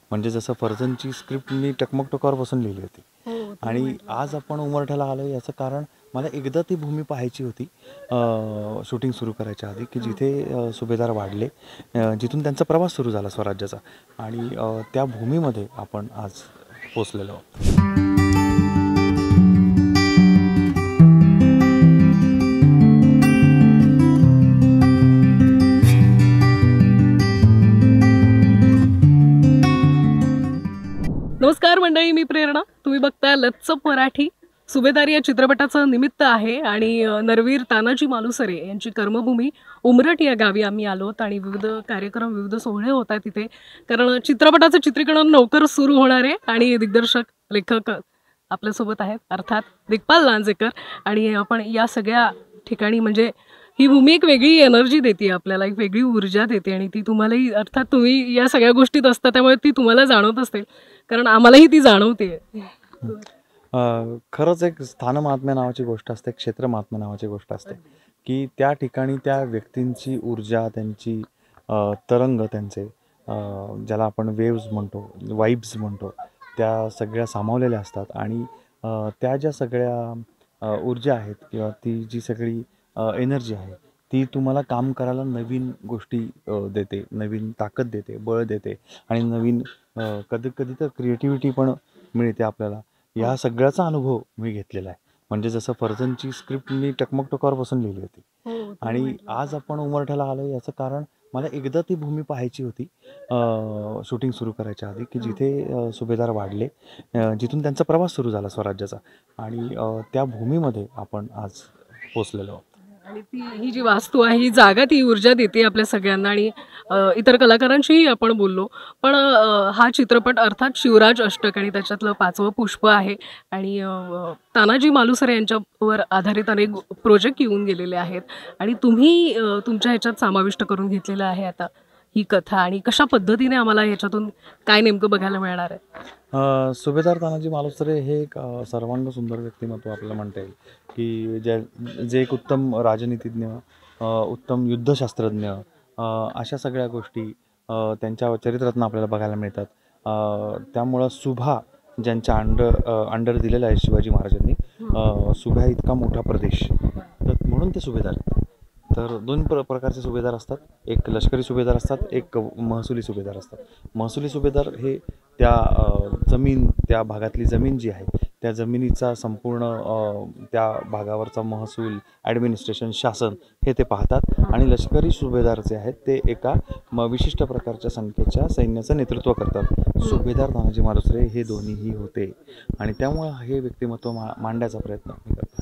म्हणजे जसं फर्जनची स्क्रिप्ट मी टकमक टोकावरपासून लिहिली होती आणि आज आपण उमरठ्याला आलो याचं कारण मला एकदा ती भूमी पाहायची होती शूटिंग सुरू करायच्या आधी की जिथे सुभेदार वाढले, जिथून त्यांचा प्रवास सुरू झाला स्वराज्याचा आणि त्या भूमीमध्ये आपण आज पोचलेलो आहोत. नमस्कार मंडळी, मी प्रेरणा. तुम्ही बघताय लच्चप मराठी. सुभेदार या चित्रपटाचं निमित्त आहे आणि नरवीर तानाजी मालुसरे यांची कर्मभूमी उमरठ या गावी आम्ही आलोत आणि विविध कार्यक्रम, विविध सोहळे होत आहेत तिथे. कारण चित्रपटाचं चित्रीकरण लवकर सुरू होणार आहे आणि दिग्दर्शक, लेखक आपल्यासोबत आहेत, अर्थात दिग्पाल लांजेकर. आणि आपण या सगळ्या ठिकाणी म्हणजे ही भूमी एक वेगळी एनर्जी देते आपल्याला, एक वेगळी ऊर्जा देते आणि ती तुम्हालाही, अर्थात तुम्ही या सगळ्या गोष्टीत असता त्यामुळे ती तुम्हाला जाणवत असते, कारण आम्हालाही ती जाणवते. खरंच एक स्थानमहात्म्य नावाची गोष्ट असते, क्षेत्रमहात्म्य नावाची गोष्ट असते की त्या ठिकाणी त्या व्यक्तींची ऊर्जा, त्यांची तरंग, त्यांचे ज्याला आपण वेव्ज म्हणतो, वाईब्स म्हणतो, त्या सगळ्या सामावलेल्या असतात आणि त्या ज्या सगळ्या ऊर्जा आहेत किंवा ती जी सगळी एनर्जी आहे ती तुम्हाला काम करायला नवीन गोष्टी देते, नवीन ताकद देते, बळ देते आणि नवीन कधी कधी तर क्रिएटिव्हिटी पण मिळते आपल्याला. या सगळ्याचा अनुभव मी घेतलेला आहे. म्हणजे जसं फर्जनची स्क्रिप्ट मी टकमक टोकावरपासून लिहिली होती आणि आज आपण उमरठ्याला आलो याचं कारण मला एकदा ती भूमी पाहायची होती शूटिंग सुरू करायच्या आधी की जिथे सुभेदार वाढले, जिथून त्यांचा प्रवास सुरू झाला स्वराज्याचा आणि त्या भूमीमध्ये आपण आज पोचलेलो आहोत. आणि ती ही जी वास्तू आहे, ही जागा ती ऊर्जा देते आपल्या सगळ्यांना. आणि इतर कलाकारांशीही आपण बोललो, पण हा चित्रपट अर्थात शिवराज अष्टक आणि त्याच्यातलं 5वं पुष्प आहे आणि तानाजी मालुसरे यांच्यावर आधारित अनेक प्रोजेक्ट येऊन गेलेले आहेत आणि तुम्ही तुमच्या ह्याच्यात समाविष्ट करून घेतलेलं आहे आता ही कथा. आणि कशा पद्धतीने आम्हाला ह्याच्यातून काय नेमकं बघायला मिळणार आहे? सुभेदार तानाजी मालुसरे हे एक सर्वांग सुंदर व्यक्तिमत्व आपल्याला म्हणता येईल की जे एक उत्तम राजनीतिज्ञ, उत्तम युद्धशास्त्रज्ञ, अशा सगळ्या गोष्टी त्यांच्या चरित्रातून आपल्याला बघायला मिळतात. त्यामुळं सुभा ज्यांच्या अंडर दिलेला आहे शिवाजी महाराजांनी, सुभा इतका मोठा प्रदेश, तर म्हणून ते सुभेदार आहेत. तर दोन प्रकारचे सुभेदार असतात, एक लष्करी सुभेदार असतात, एक महसुली सुभेदार असतात. महसुली सुभेदार हे त्या जमीन, त्या भागातली जमीन जी आहे त्या जमिनीचा संपूर्ण त्या भागावरचा महसूल, ॲडमिनिस्ट्रेशन, शासन हे ते पाहतात आणि लष्करी सुभेदार जे आहेत ते एका विशिष्ट प्रकारच्या संख्येच्या सैन्याचं नेतृत्व करतात. सुभेदार तानाजी मालुसरे हे दोन्हीही होते आणि त्यामुळे हे व्यक्तिमत्व मांडण्याचा प्रयत्न मी करतो.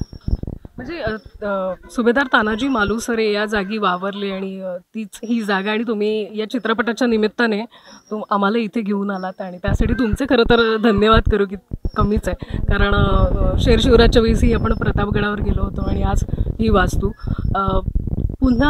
म्हणजे सुभेदार तानाजी मालुसरे या जागी वावरले आणि तीच ही जागा, आणि तुम्ही या चित्रपटाच्या निमित्ताने आम्हाला इथे घेऊन आलात आणि त्यासाठी तुमचे खरं तर धन्यवाद करू की कमीच आहे. कारण शेरशिवराजच्या वेळेसही आपण प्रतापगडावर गेलो होतो आणि आज ही वास्तू. पुन्हा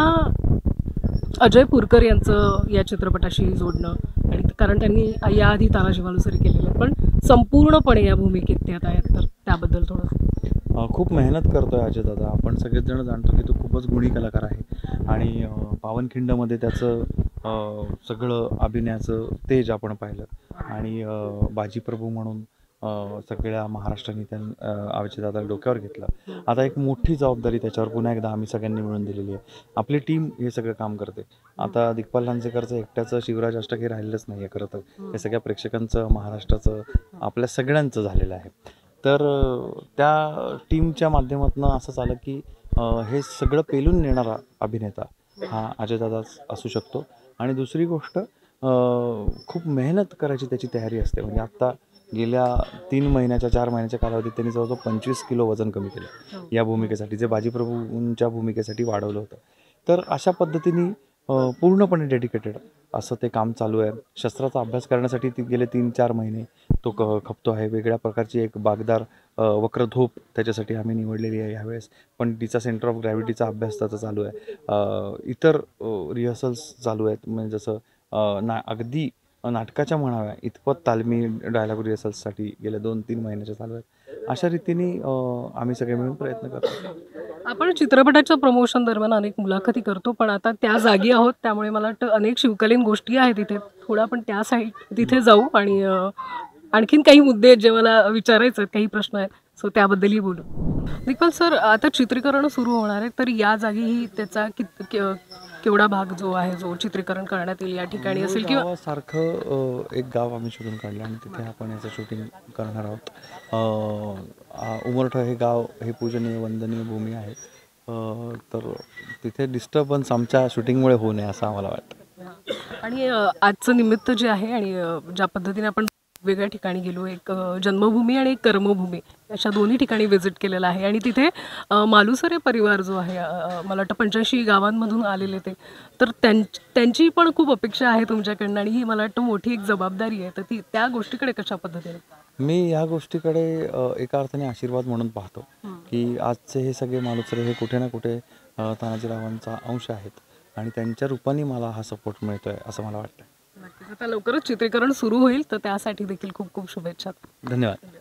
अजय पुरकर यांचं या चित्रपटाशी जोडणं, आणि कारण त्यांनी याआधी तानाजी मालुसरे केलेलं, पण संपूर्णपणे या भूमिकेत ते आता आहेत, तर त्याबद्दल थोडं. खूप मेहनत करतोय अजय दादा. आपण सगळेच जण जाणतो की तो खूपच गुणी कलाकार आहे आणि पावनखिंडमध्ये त्याचं सगळं अभिनयाचं तेज आपण पाहिलं आणि बाजीप्रभू म्हणून सगळ्या महाराष्ट्राने अजय दादा डोक्यावर घेतलं. आता एक मोठी जबाबदारी त्याच्यावर पुन्हा एकदा आम्ही सगळ्यांनी मिळून दिलेली आहे. आपली टीम हे सगळं काम करते. आता दिग्पाल लांजेकरचं एकट्याचं शिवराज अष्टक हे राहिलेलंच नाही आहे खरं तर. हे सगळ्या प्रेक्षकांचं, महाराष्ट्राचं, आपल्या सगळ्यांचं झालेलं आहे. तर त्या टीमच्या माध्यमातून असं झालं की हे सगळं पेलून नेणारा अभिनेता हा अजयदादाच असू शकतो. आणि दुसरी गोष्ट, खूप मेहनत करायची त्याची तयारी असते. म्हणजे आत्ता गेल्या 3 महिन्याच्या 4 महिन्याच्या कालावधीत त्यांनी जवळजवळ 25 किलो वजन कमी केलं या भूमिकेसाठी, जे बाजीप्रभूंच्या भूमिकेसाठी वाढवलं होतं. तर अशा पद्धतीने पूर्णपणे डेडिकेटेड असं ते काम चालू आहे. शस्त्राचा अभ्यास करण्यासाठी ती गेले 3-4 महिने तो खपतो आहे. वेगळ्या प्रकारची एक बागदार वक्रधोप त्याच्यासाठी आम्ही निवडलेली आहे ह्यावेळेस, पण तिचा सेंटर ऑफ ग्रॅव्हिटीचा अभ्यास त्याचा चालू आहे. इतर रिहर्सल्स चालू आहेत, म्हणजे जसं अगदी नाटकाच्या म्हणाव्या इतपत तालमी डायलॉग रिहर्सल्ससाठी गेल्या 2-3 महिन्याच्या चालू आहेत. अशा रीतीने आम्ही सगळे मिळून प्रयत्न करतो. आपण चित्रपटाच्या प्रमोशन दरम्यान अनेक मुलाखती करतो, पण आता त्या जागी आहोत, त्यामुळे मला वाटतं अनेक शिवकालीन गोष्टी आहेत तिथे. थोडं आपण त्या साईड तिथे जाऊ आणि आणखीन काही मुद्दे आहेत जे मला विचारायचे आहेत, काही प्रश्न आहेत, सो त्याबद्दलही बोलू. निखिल सर, आता चित्रीकरण सुरू होणार आहे, तर या जागीही त्याचा केवढा भाग जो आहे, जो चित्रीकरण करण्यात येईल या ठिकाणी असेल किंवा गावासारखं एक गाव आम्ही शोधून काढलं आणि तिथे आपण याचं शूटिंग करणार आहोत. उमरठ हे गाव हे पूजनीय वंदनीय भूमी आहे. तर तिथे डिस्टर्बन्स आमच्या शूटिंगमुळे होऊ नये असं आम्हाला वाटतं. आणि आजचं निमित्त जे आहे आणि ज्या पद्धतीने आपण वेगळ्या ठिकाणी गेलो, एक जन्मभूमी आणि एक कर्मभूमी अशा दोन्ही ठिकाणी व्हिजिट केलेलं आहे आणि तिथे मालुसरे परिवार जो आहे, मला वाटतं 85 गावांमधून आलेले ते, तर त्यांची पण खूप अपेक्षा आहे तुमच्याकडनं आणि ही मला वाटतं मोठी एक जबाबदारी आहे. तर ती त्या गोष्टीकडे कशा पद्धतीने? मी या गोष्टीकडे एका अर्थाने आशीर्वाद म्हणून पाहतो की आजचे हे सगळे मालुसरे हे कुठे ना कुठे तानाजीरावांचा अंश आहेत आणि त्यांच्या रूपाने मला हा सपोर्ट मिळतोय असं मला वाटतं. नक्कीच. आता लवकरच चित्रीकरण सुरू होईल, तर त्यासाठी देखील खूप खूप शुभेच्छा. धन्यवाद.